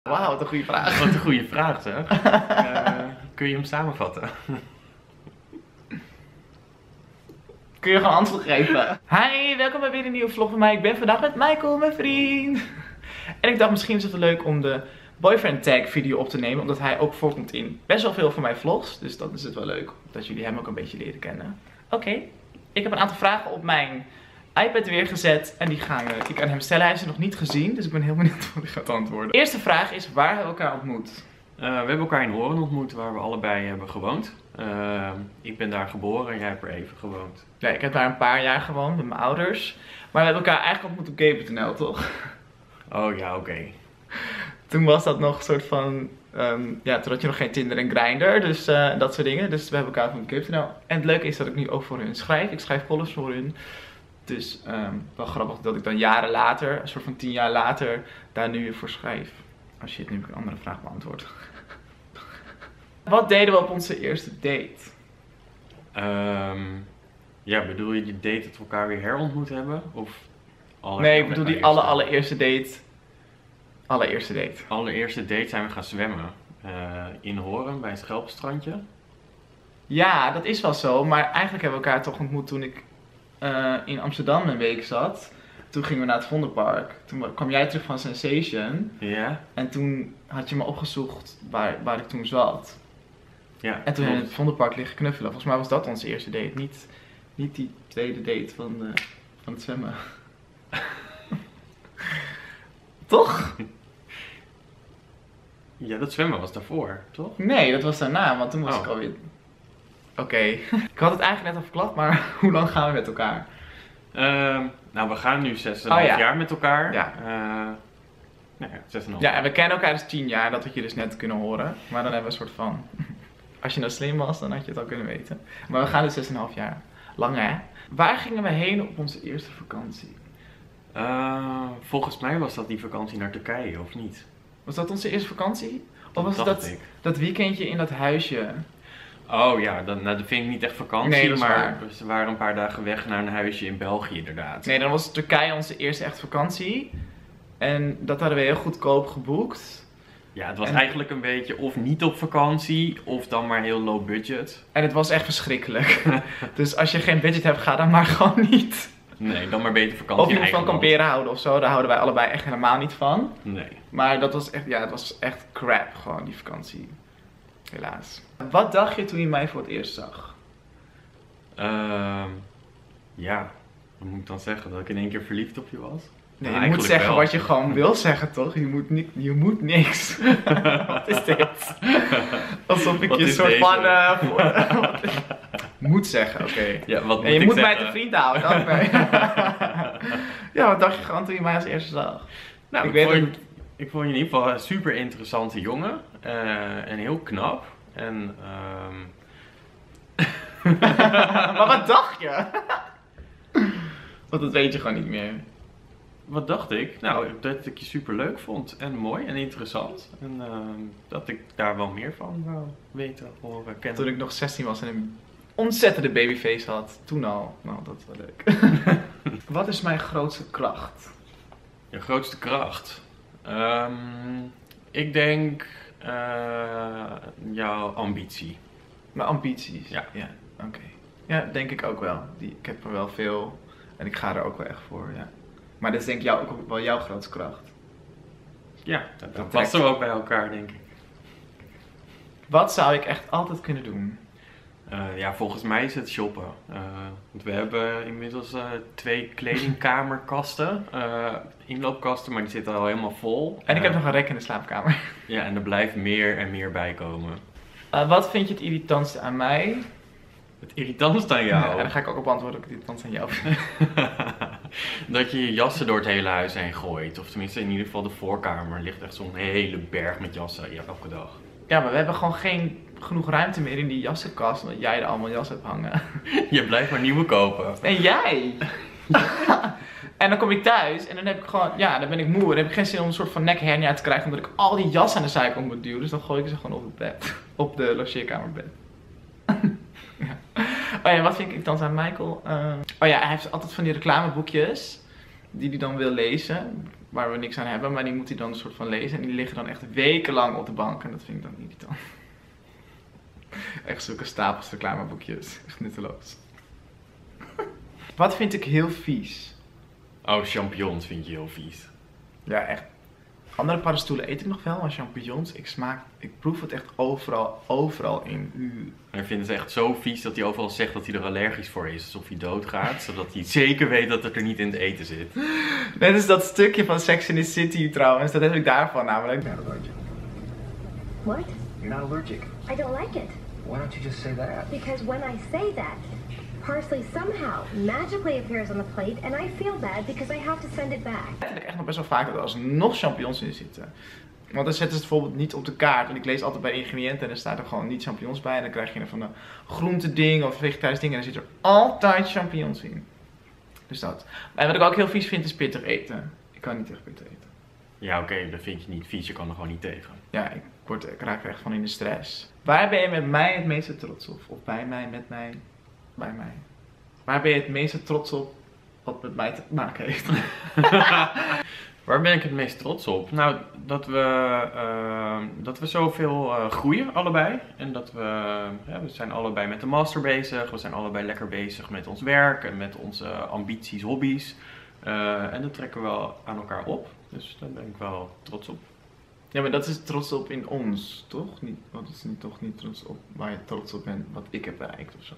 Wauw, wat een goede vraag. Wat een goede vraag zeg. Kun je hem samenvatten? Kun je gewoon antwoord geven? Hi, welkom bij weer een nieuwe vlog van mij. Ik ben vandaag met Michael, mijn vriend. En ik dacht misschien is het wel leuk om de boyfriend tag video op te nemen. Omdat hij ook voorkomt in best wel veel van mijn vlogs. Dus dan is het wel leuk dat jullie hem ook een beetje leren kennen. Oké, ik heb een aantal vragen op mijn iPad weer gezet. En die ga ik aan hem stellen. Hij heeft ze nog niet gezien. Dus ik ben heel benieuwd wat hij gaat antwoorden. De eerste vraag is, waar hebben we elkaar ontmoet? We hebben elkaar in Horen ontmoet waar we allebei hebben gewoond. Ik ben daar geboren en jij hebt er even gewoond. Ja, ik heb daar een paar jaar gewoond met mijn ouders. Maar we hebben elkaar eigenlijk ontmoet op gay.nl, toch? Oh ja, oké. Toen was dat nog een soort van, ja, toen had je nog geen Tinder en Grindr, dus dat soort dingen. Dus we hebben elkaar van gay.nl. En het leuke is dat ik nu ook voor hun schrijf. Ik schrijf columns voor hun. Dus wel grappig dat ik dan jaren later, een soort van 10 jaar later, daar nu weer voor schrijf. Oh shit, nu heb ik een andere vraag beantwoord. Wat deden we op onze eerste date? Ja, bedoel je die date dat we elkaar weer herontmoet hebben? Of Nee, ik bedoel die allereerste date. Allereerste date. Allereerste date zijn we gaan zwemmen. In Horen bij het Schelpenstrandje. Ja, dat is wel zo. Maar eigenlijk hebben we elkaar toch ontmoet toen ik in Amsterdam een week zat. Toen gingen we naar het Vondelpark. Toen kwam jij terug van Sensation. Ja. En toen had je me opgezocht waar ik toen zat. Ja. En toen in het Vondelpark liggen knuffelen. Volgens mij was dat onze eerste date. Niet die tweede date van het zwemmen. Toch? Ja, dat zwemmen was daarvoor, toch? Nee, dat was daarna, want toen was ik alweer... Oké. Ik had het eigenlijk net al verklapt, maar hoe lang gaan we met elkaar? Nou, we gaan nu 6,5 jaar met elkaar. Ja. Nee, 6,5 Ja, en we kennen elkaar dus 10 jaar, dat had je dus net kunnen horen. Maar dan hebben we een soort van... Als je nou slim was, dan had je het al kunnen weten. Maar we gaan dus 6,5 jaar. Lang hè? Waar gingen we heen op onze eerste vakantie? Volgens mij was dat die vakantie naar Turkije, of niet? Was dat onze eerste vakantie? Of was dacht het ik. dat weekendje in dat huisje? Oh ja, dat vind ik niet echt vakantie, Nee, dat is maar waar. we waren een paar dagen weg naar een huisje in België inderdaad. Nee, dan was Turkije onze eerste echt vakantie. En dat hadden we heel goedkoop geboekt. Ja, het was eigenlijk een beetje of niet op vakantie, of dan maar heel low budget. En het was echt verschrikkelijk. Dus als je geen budget hebt, ga dan maar gewoon niet. Nee, dan maar beter vakantie Of je in moet van eigen land. kamperen houden of zo, daar houden wij allebei echt helemaal niet van. Nee. Maar dat was echt, ja, het was echt crap gewoon, die vakantie. Helaas. Wat dacht je toen je mij voor het eerst zag? Ja, wat moet ik dan zeggen? Dat ik in één keer verliefd op je was? Nee, Nou, je moet eigenlijk zeggen wel. wat je gewoon wil zeggen, toch? Je moet niks. Wat is dit? Alsof ik Wat je is soort deze? van... moet zeggen, oké. Ja, wat moet En je ik moet mij zeggen? te vriend houden, dat nee. Ja, wat dacht je gewoon toen je mij als eerste zag? Nou, ik vond je in ieder geval een super interessante jongen. En heel knap. En Maar wat dacht je? Want dat weet je gewoon niet meer. wat dacht ik? Nou, dat ik je super leuk vond. En mooi en interessant. En dat ik daar wel meer van wou weten, horen, kennen. Toen ik nog 16 was en een ontzettende babyface had. Toen al. Nou, dat is wel leuk. Wat is mijn grootste kracht? Je grootste kracht? Ik denk jouw ambitie. Mijn ambities. Ja. Ja, oké. Ja, denk ik ook wel. Ik heb er wel veel. En ik ga er ook wel echt voor, ja. Maar dat is denk ik ook wel jouw grootste kracht. Ja, dat trekt. passen we ook bij elkaar, denk ik. Wat zou ik echt altijd kunnen doen? Ja, volgens mij is het shoppen. Want we hebben inmiddels 2 kledingkamerkasten, inloopkasten, maar die zitten al helemaal vol. En ik heb nog een rek in de slaapkamer. Ja, en er blijft meer en meer bij komen. Wat vind je het irritantste aan mij? Het irritantste aan Ja, jou, dan ga ik ook op antwoorden dat ik het irritant aan jou vind. dat je je jassen door het hele huis heen gooit. Of tenminste in ieder geval de voorkamer ligt echt zo'n hele berg met jassen elke dag. Ja, maar we hebben gewoon geen genoeg ruimte meer in die jassenkast, omdat jij er allemaal jassen hebt hangen. Je blijft maar nieuwe kopen. En jij! En dan kom ik thuis en dan heb ik gewoon, ja, dan ben ik moe. Dan heb ik geen zin om een soort van nekhernia te krijgen, omdat ik al die jas aan de zijkant moet duwen. Dus dan gooi ik ze gewoon op het bed. Op de logeerkamerbed. Ja. Oh ja, wat vind ik dan aan Michael? Oh ja, hij heeft altijd van die reclameboekjes die hij dan wil lezen. waar we niks aan hebben, maar die moet hij dan een soort van lezen. En die liggen dan echt wekenlang op de bank en dat vind ik dan irritant. Echt zulke stapels reclameboekjes. Echt nutteloos. Wat vind ik heel vies? Oh, champignons vind je heel vies. Ja, echt. Andere paddenstoelen eet ik nog wel, maar champignons, ik proef het echt overal in. Hij vindt het echt zo vies dat hij overal zegt dat hij er allergisch voor is. Alsof hij doodgaat, zodat hij zeker weet dat het er niet in het eten zit. Net als dat stukje van Sex in the City trouwens, dat heb ik daarvan namelijk. You're not allergic. What? You're not allergic. I don't like it. Why don't you just say that? Because when I say that, parsley somehow magically appears on the plate and I feel bad because I have to send it back. Dat vind ik echt nog best wel vaak dat er alsnog champignons in zitten. Want dan zetten ze het bijvoorbeeld niet op de kaart. Want ik lees altijd bij de ingrediënten en dan staat er gewoon niet champignons bij. En dan krijg je een van een groenteding of vegetarisch ding en dan zit er altijd champignons in. Dus dat. En wat ik ook heel vies vind is pittig eten. Ik kan niet tegen pittig eten. Ja, oké, dat vind je niet vies, je kan er gewoon niet tegen. Ja, ik raak er echt van in de stress. Waar ben je met mij het meeste trots op? Of bij mij, met mij, bij mij? Waar ben je het meeste trots op wat met mij te maken heeft? Waar ben ik het meest trots op? Nou, dat we zoveel groeien, allebei. En dat we zijn allebei met de master bezig. We zijn allebei lekker bezig met ons werk en met onze ambities, hobby's. En dat trekken we wel aan elkaar op. Dus daar ben ik wel trots op. Ja, maar dat is trots op in ons, toch? Niet, wat is toch niet trots op waar je trots op bent, wat ik heb bereikt of zo?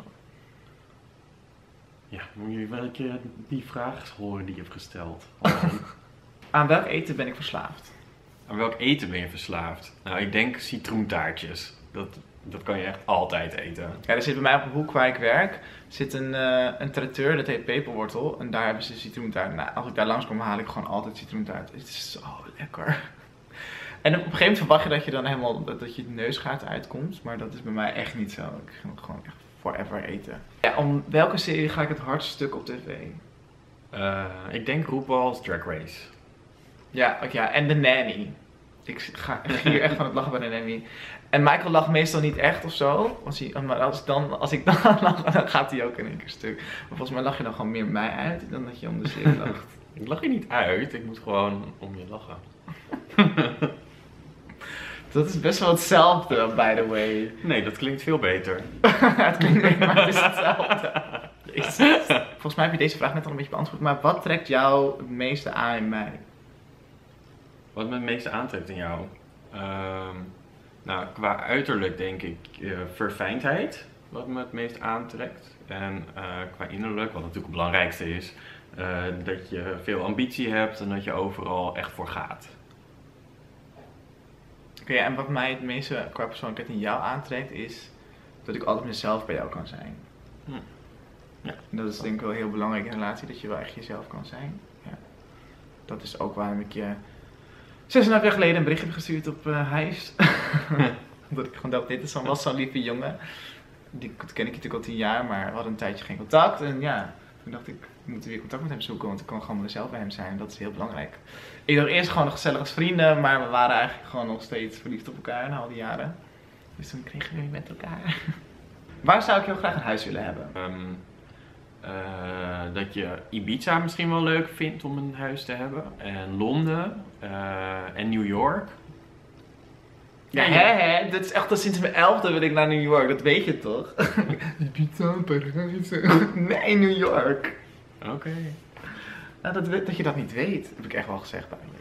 Ja, moet je wel een keer die vraag horen die je hebt gesteld. Aan welk eten ben ik verslaafd? Aan welk eten ben je verslaafd? Nou, ik denk citroentaartjes. Dat kan je echt altijd eten. Ja, er zit bij mij op de hoek waar ik werk, zit een traiteur, dat heet Peperwortel. En daar hebben ze citroentaart. Nou, als ik daar langskom haal ik gewoon altijd citroentaart. Het is zo lekker. En op een gegeven moment verwacht je dat je dan helemaal, dat je neusgaten uitkomt. Maar dat is bij mij echt niet zo. Ik ga het gewoon echt forever eten. Ja, om welke serie ga ik het hardst stuk op tv? Ik denk RuPaul's Drag Race. Ja, en The Nanny. Ik gier echt van het lachen bij The Nanny. En Michael lacht meestal niet echt of zo. Maar als ik dan lach, dan gaat hij ook in één keer stuk. Maar volgens mij lach je dan gewoon meer mij uit dan dat je om de serie lacht. Ik lach je niet uit, ik moet gewoon om je lachen. Dat is best wel hetzelfde, by the way. Nee, dat klinkt veel beter. Het klinkt beter, maar het is hetzelfde. Jezus. Volgens mij heb je deze vraag net al een beetje beantwoord. Maar wat trekt jou het meeste aan in mij? Wat me het meeste aantrekt in jou? Nou, qua uiterlijk denk ik verfijndheid. Wat me het meest aantrekt. En qua innerlijk, wat natuurlijk het belangrijkste is. Dat je veel ambitie hebt en dat je overal echt voor gaat. Oké, en wat mij het meeste qua persoonlijkheid in jou aantrekt is dat ik altijd mezelf bij jou kan zijn. Ja. En dat is denk ik wel heel belangrijk in een relatie, dat je wel echt jezelf kan zijn. Ja. Dat is ook waarom ik je 6,5 jaar geleden een bericht heb gestuurd op Hives. Omdat ik gewoon dacht, dit was zo'n lieve jongen. Die ken ik natuurlijk al 10 jaar, maar we hadden een tijdje geen contact. En ja, toen dacht ik, we moeten weer contact met hem zoeken, want ik kan gewoon mezelf bij hem zijn. Dat is heel belangrijk. Ik dacht eerst gewoon nog gezellig als vrienden, maar we waren eigenlijk gewoon nog steeds verliefd op elkaar na al die jaren. Dus toen kregen we weer met elkaar. Waar zou ik heel graag een huis willen hebben? Dat je Ibiza misschien wel leuk vindt om een huis te hebben. En Londen. En New York. Ja, hè? Dat is echt al sinds mijn 11e wil ik naar New York, dat weet je toch? Ibiza, Parijs. Nee, New York. Oké. Nou, dat je dat niet weet, heb ik echt wel gezegd eigenlijk.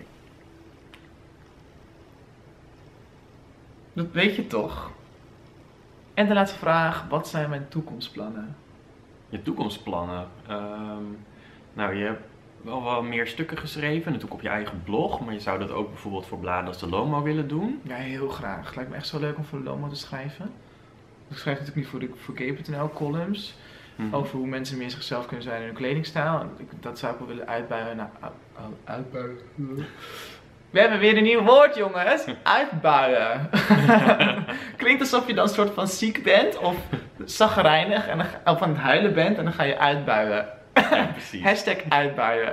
Dat weet je toch? En de laatste vraag, wat zijn mijn toekomstplannen? Je toekomstplannen? Nou, je hebt wel meer stukken geschreven, natuurlijk op je eigen blog, maar je zou dat ook bijvoorbeeld voor bladen als de Lomo willen doen. Ja, heel graag. Het lijkt me echt zo leuk om voor de Lomo te schrijven. Ik schrijf natuurlijk niet voor Gay.nl columns. Over hoe mensen meer zichzelf kunnen zijn in hun kledingstijl. Dat zou ik wel willen uitbuien naar... Uitbuien? We hebben weer een nieuw woord, jongens. Uitbuien. Klinkt alsof je dan een soort van ziek bent of chagrijnig of aan het huilen bent en dan ga je uitbuien. Ja, precies. Hashtag uitbuien.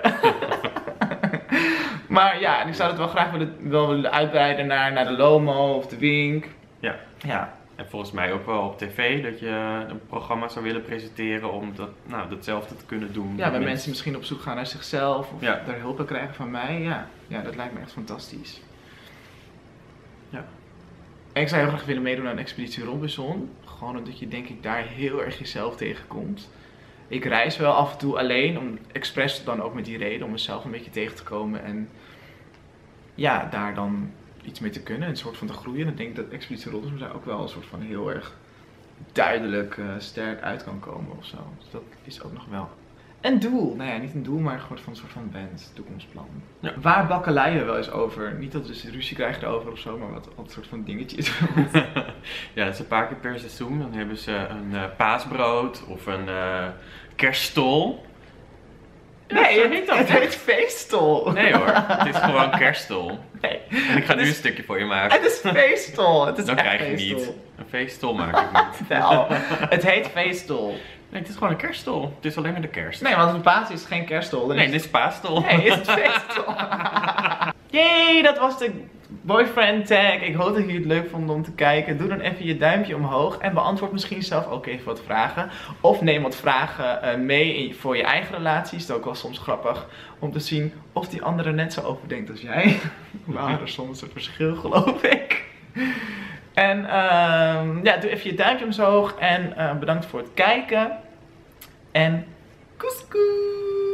Maar ja, ik zou het wel graag willen uitbreiden naar de Lomo of de Wink. Ja. Ja. En volgens mij ook wel op tv dat je een programma zou willen presenteren om datzelfde te kunnen doen. Ja, waar mensen misschien op zoek gaan naar zichzelf of Ja. daar hulp bij krijgen van mij. Ja, dat lijkt me echt fantastisch. Ja. En ik zou heel graag willen meedoen aan Expeditie Robinson. Gewoon omdat je denk ik daar heel erg jezelf tegenkomt. Ik reis wel af en toe alleen, expres dan ook met die reden, om mezelf een beetje tegen te komen en ja, daar dan iets mee te kunnen, een soort van te groeien. En ik denk dat Expeditie Robinson daar ook wel een soort van heel erg duidelijk sterk uit kan komen of zo. Dus dat is ook nog wel een doel. Nou ja, niet een doel, maar gewoon van een soort van wens, toekomstplan. Ja. Waar bakkeleien wel eens over? Niet dat we dus ruzie krijgen erover of zo, maar wat een soort van dingetjes. Ja, dat is een paar keer per seizoen. Dan hebben ze een paasbrood of een kerststol. Nee, zo heet dat, het hè? heet feeststol. Nee hoor, het is gewoon kerststol. Nee. En ik ga nu Het een is- stukje voor je maken. Het is feestol. Het is Dan echt krijg je feestol. niet. Een feeststol maak ik niet. Wel, het heet feestol. Nee, het is gewoon een kerststol. Het is alleen maar de kerst. Nee, want een paas is geen kerststol. Dan Nee, is dit is paasstol. Nee, is het feestol. Yay, dat was de boyfriend tag. Ik hoop dat jullie het leuk vonden om te kijken. Doe dan even je duimpje omhoog en beantwoord misschien zelf ook even wat vragen. Of neem wat vragen mee voor je eigen relatie. Is het ook wel soms grappig om te zien of die andere net zo over denkt als jij. We hadden er soms een verschil, geloof ik. En ja, doe even je duimpje omhoog en bedankt voor het kijken. En koes koes.